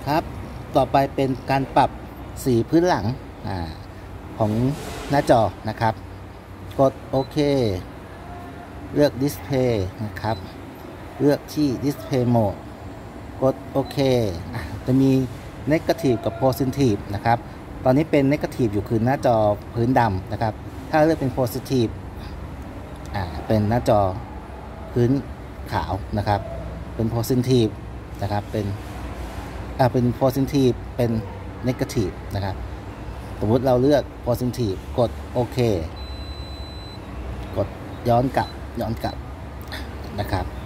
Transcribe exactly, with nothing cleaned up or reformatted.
ครับต่อไปเป็นการปรับสีพื้นหลังอของหน้าจอนะครับกดโอเคเลือก Display นะครับเลือกที่ Display Mode กดโอเคจะมี Negative กับ Positive นะครับตอนนี้เป็น Negative อยู่คือหน้าจอพื้นดำนะครับถ้าเลือกเป็น Positive อ่าเป็นหน้าจอพื้นขาวนะครับเป็น Positive นะครับเป็นอ่าเป็น positive เป็น negative นะครับสมมติเราเลือก positive กดโอเคกดย้อนกลับย้อนกลับนะครับ